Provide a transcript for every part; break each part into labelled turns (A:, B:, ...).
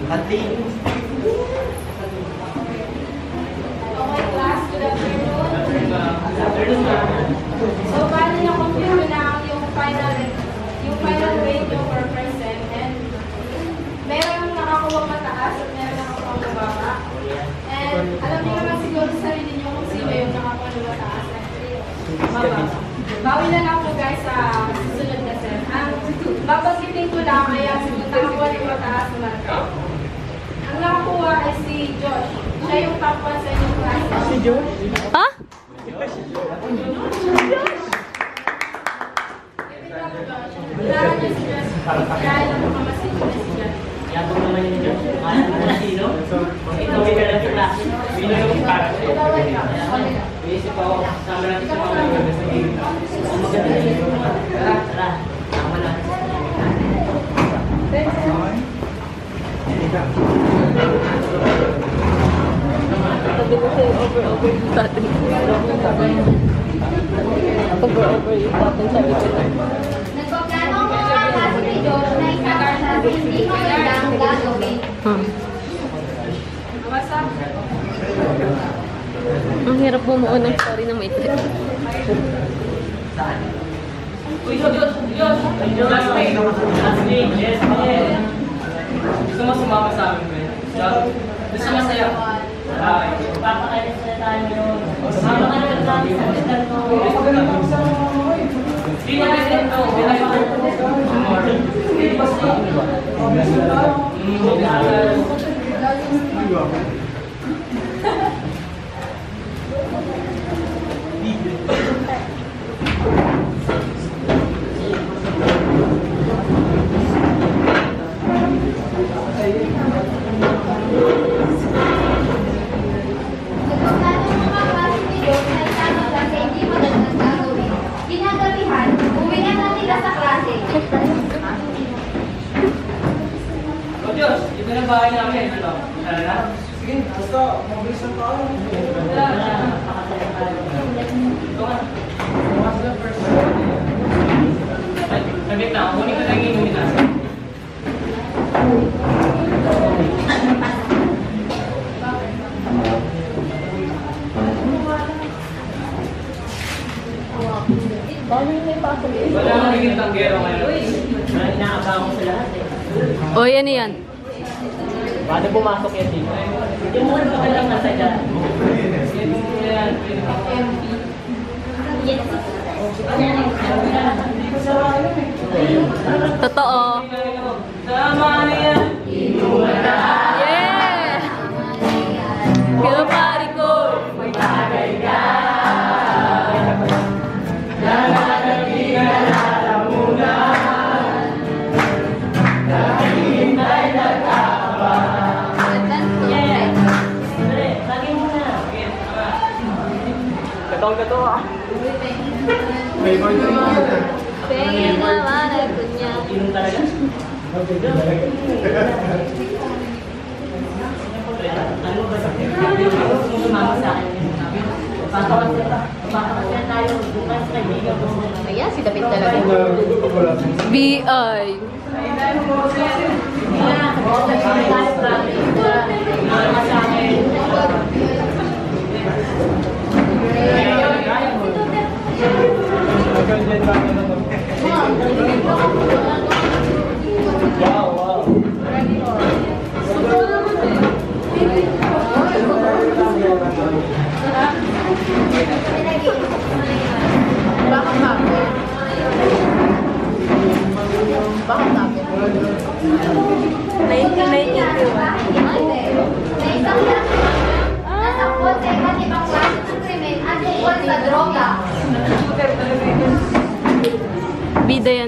A: Okay, class, good afternoon. So, bali na-compute ko na yung final grade yung per person. And meron nakakuha mataas at meron nakakuha mababa. And alam niyo naman siguro sa sarili niyo kung sino yung nakakuha ng mataas at mababa. Bawi na lang po guys sa susunod na set. Ang babanggitin ko lang ay ang nakakuha ng mataas na mark. Ang nakakuha ay si Josh. Siya yung top 1 sa inyong class.
B: Si Josh?
C: Ha?
A: Kailangan niya si Josh. Kaya lang makamasin niya si Josh.
B: Yabang naman yun yun. Mahal na sino? Ito may ka lang yung klase. Sino yung para sa'yo? Iisip ako, sama natin sa mga maganda sa game. Ang maganda yun. Tara, sama natin sa game.
C: Sabi ko sa'yo, over yung tatin. Over yung tatin, sabi ko lang.
A: Nagpaplano ko nga klase ni Josh na isama sa hindi magandang gagawin.
C: Ang hirap bumuo ng story ng maitri.
B: Uy, Diyos! Last week! Yes, yes! Gusto mo sumama sa amin, Ben? Gusto mo masaya? Papakainis na tayo ngayon. Sumama ka na natin sa hospital ko. Hindi na kasi ito. Bahay namin, ano? Talaga? Sige, basta mabilis ang tao. Sabit na, kunin ko lang yung inumin. Wala nang naging tanggero ngayon. Inaabang ko sa lahat eh.
C: O, yan yan.
B: Paano pumasok yan dito? Yung muna ka lang nasa dyan.
C: Totoo.
B: Tama na yan!
C: Yeah! Kilapari ko, may tagay ka.
B: Gato ah.
A: May boy na yun.
C: Pengen naman ako niya.
B: Inom talaga? Ano ba sa kung sumama sa akin? Baka tayo bukas kaibigan ko.
C: Ayan, si David talaga. B.I.
B: Wow.
C: Bakit namin? 1992.
A: Nasakot sa iba't ibang klase ng krimen at tungkol sa droga.
C: Bida yan.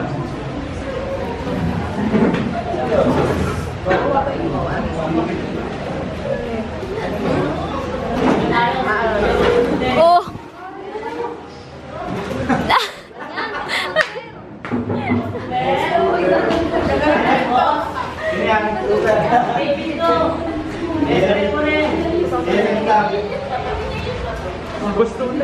C: Oh!
B: Gusto na.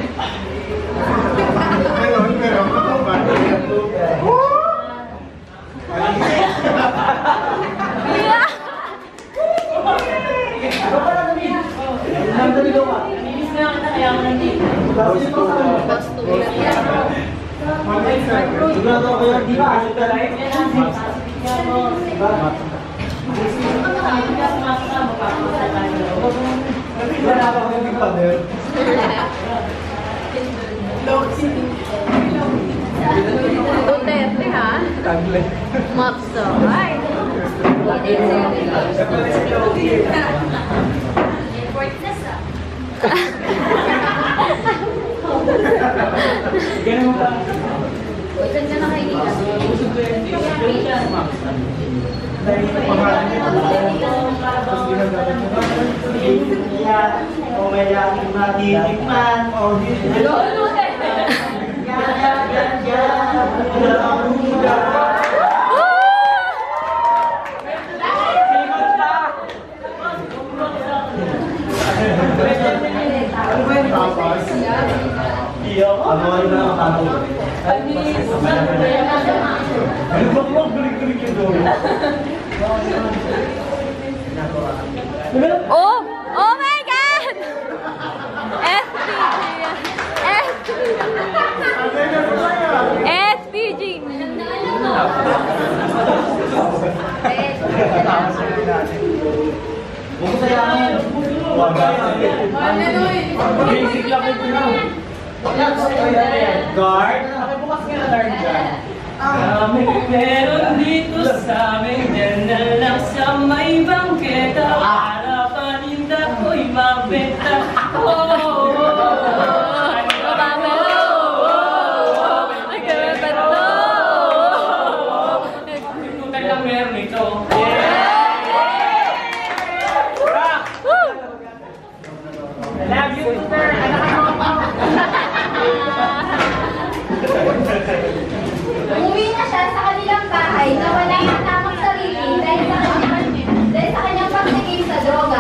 D: Sigurado ako yun, di ba? Wala pa kami big pader.
C: Duterte ha?
D: Tagle.
C: Maps to. Ay.
D: Ganun ba?
A: Uy, ganda na kayo nila.
D: Pangalan niya, tapos ginagamit mo. O may aking matitikman. O ano ba yung tapas? Iyo? Ano na ang tanong? Ano ba mo? Gulig-gulig yung doon.
C: Oh! Oh my God! SPG!
D: Huwag mo sayangin. Basic lang ito na. Guard? Nakibukas nga na guard dyan.
B: Meron dito sa amin, dyan na lang sa may bangketa. Para paninda ko'y mabenta. Ikutan lang meron ito. I love you, sir.
A: Umuwi na siya sa kanilang bahay na wala ng tamang sarili dahil sa kanyang pagtigil sa droga.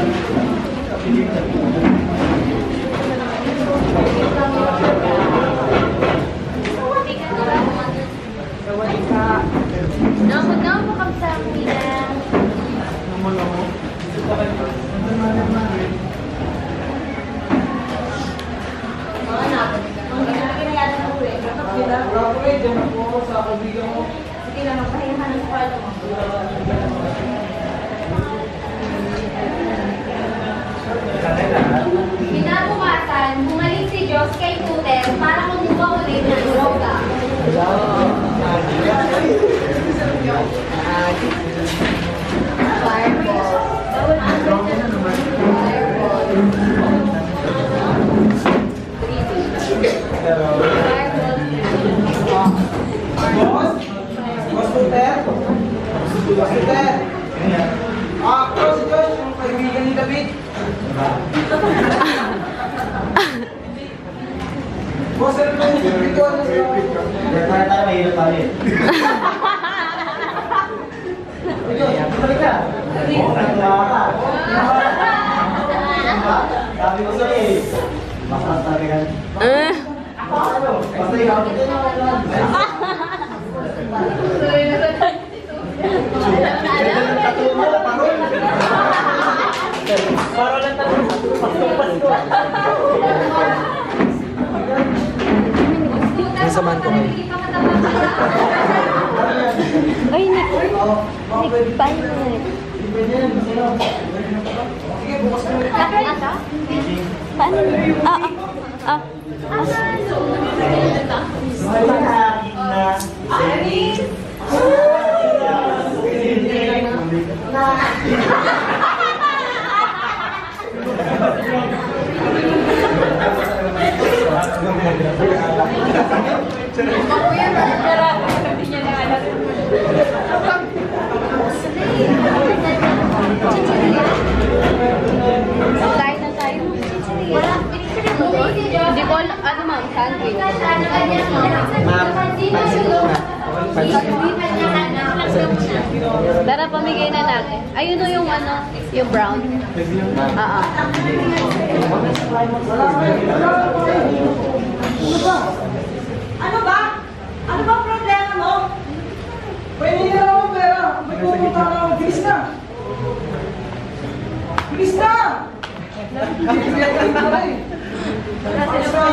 A: Namu kamsahamnida. Sige lang, magpahingahan ng kwarto mo. Kinabukasan, bumalik si Diyos kay Tuter para kumuha ulit ng droga. Fireball.
D: Boss? Boss Tuter? Boss Tuter? Ako si Josh, yung kaibigan ni David. Boss, ano ba yung dito? Para tayo mahirap tayo. Balik ka. Naglawa ka. Sabi ko sa'yo eh. Masasabi ka. Basta ikaw. Para lang tayo. Pasko. Nasamahan ko kayo.
C: Ay, Nick. Nick,
D: Sige, bukas mo ulit.
C: paano? Ah. Kain na tayo. Hindi ko ano ma'am, sandwich. Tara, pamigay na natin. Ayun o yung ano, yung brown.
E: Ano ba? Ano ba problema mo?
D: Pwede na lang ang pera. May pupunta ka ako. Bilis na. Bilis na! Bilis na!